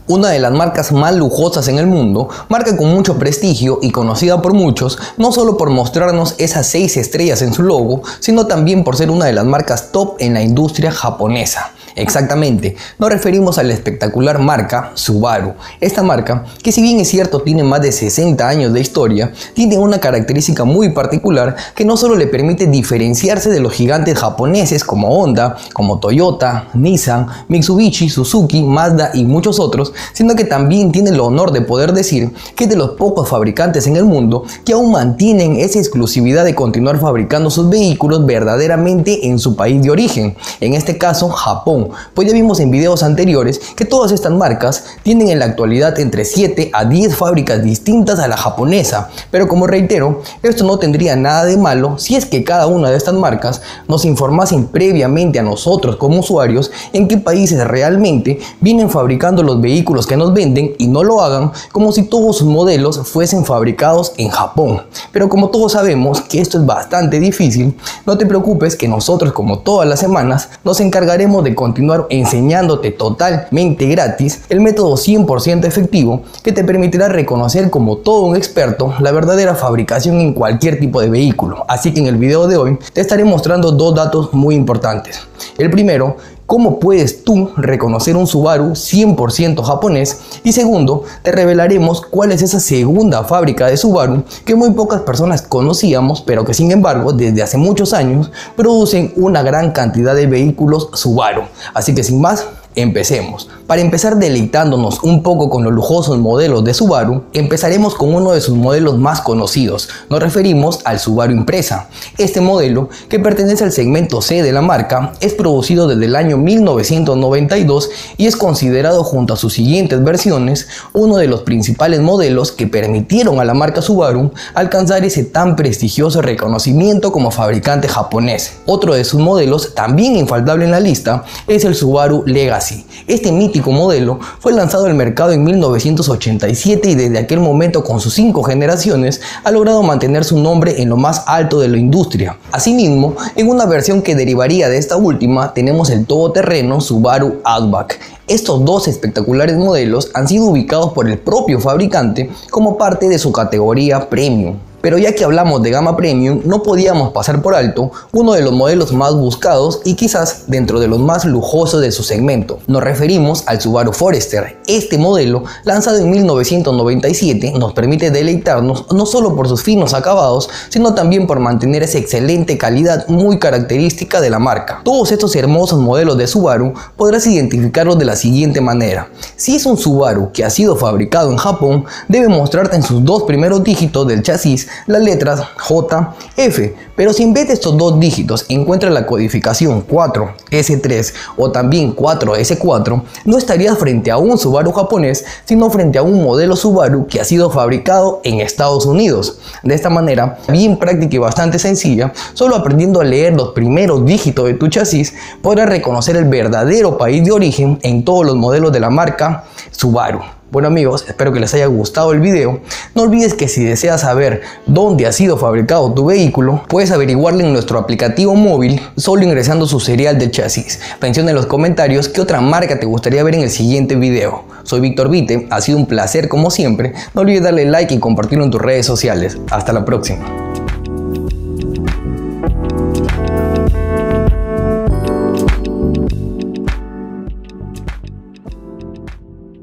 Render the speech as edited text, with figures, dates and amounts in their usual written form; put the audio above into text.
Una de las marcas más lujosas en el mundo, marca con mucho prestigio y conocida por muchos, no solo por mostrarnos esas 6 estrellas en su logo, sino también por ser una de las marcas top en la industria japonesa. Exactamente, nos referimos a la espectacular marca Subaru. Esta marca, que si bien es cierto tiene más de 60 años de historia, tiene una característica muy particular que no solo le permite diferenciarse de los gigantes japoneses como Honda, como Toyota, Nissan, Mitsubishi, Suzuki, Mazda y muchos otros, sino que también tiene el honor de poder decir que es de los pocos fabricantes en el mundo que aún mantienen esa exclusividad de continuar fabricando sus vehículos verdaderamente en su país de origen, en este caso Japón. Pues ya vimos en videos anteriores que todas estas marcas tienen en la actualidad entre 7 a 10 fábricas distintas a la japonesa, pero como reitero, esto no tendría nada de malo si es que cada una de estas marcas nos informasen previamente a nosotros como usuarios en qué países realmente vienen fabricando los vehículos que nos venden y no lo hagan como si todos sus modelos fuesen fabricados en Japón. Pero como todos sabemos que esto es bastante difícil, no te preocupes que nosotros, como todas las semanas, nos encargaremos de continuar enseñándote totalmente gratis el método 100% efectivo que te permitirá reconocer como todo un experto la verdadera fabricación en cualquier tipo de vehículo. Así que en el video de hoy te estaré mostrando dos datos muy importantes. El primero, cómo puedes tú reconocer un Subaru 100% japonés, y segundo, te revelaremos cuál es esa segunda fábrica de Subaru que muy pocas personas conocíamos, pero que sin embargo desde hace muchos años producen una gran cantidad de vehículos Subaru. Así que sin más, empecemos. Para empezar deleitándonos un poco con los lujosos modelos de Subaru, empezaremos con uno de sus modelos más conocidos. Nos referimos al Subaru Impreza. Este modelo, que pertenece al segmento C de la marca, es producido desde el año 1992 y es considerado, junto a sus siguientes versiones, uno de los principales modelos que permitieron a la marca Subaru alcanzar ese tan prestigioso reconocimiento como fabricante japonés. Otro de sus modelos, también infaltable en la lista, es el Subaru Legacy. Este mítico modelo fue lanzado al mercado en 1987 y desde aquel momento, con sus 5 generaciones, ha logrado mantener su nombre en lo más alto de la industria. Asimismo, en una versión que derivaría de esta última, tenemos el todoterreno Subaru Outback. Estos dos espectaculares modelos han sido ubicados por el propio fabricante como parte de su categoría Premium. Pero ya que hablamos de gama premium, no podíamos pasar por alto uno de los modelos más buscados y quizás dentro de los más lujosos de su segmento. Nos referimos al Subaru Forester. Este modelo, lanzado en 1997, nos permite deleitarnos no solo por sus finos acabados, sino también por mantener esa excelente calidad muy característica de la marca. Todos estos hermosos modelos de Subaru podrás identificarlos de la siguiente manera. Si es un Subaru que ha sido fabricado en Japón, debe mostrarte en sus 2 primeros dígitos del chasis las letras J, F, pero si en vez de estos 2 dígitos encuentras la codificación 4S3 o también 4S4, no estarías frente a un Subaru japonés, sino frente a un modelo Subaru que ha sido fabricado en Estados Unidos. De esta manera, bien práctica y bastante sencilla, solo aprendiendo a leer los primeros dígitos de tu chasis, podrás reconocer el verdadero país de origen en todos los modelos de la marca Subaru. Bueno amigos, espero que les haya gustado el video. No olvides que si deseas saber dónde ha sido fabricado tu vehículo, puedes averiguarlo en nuestro aplicativo móvil solo ingresando su serial de chasis. Menciona en los comentarios qué otra marca te gustaría ver en el siguiente video. Soy Víctor Vite, ha sido un placer como siempre. No olvides darle like y compartirlo en tus redes sociales. Hasta la próxima.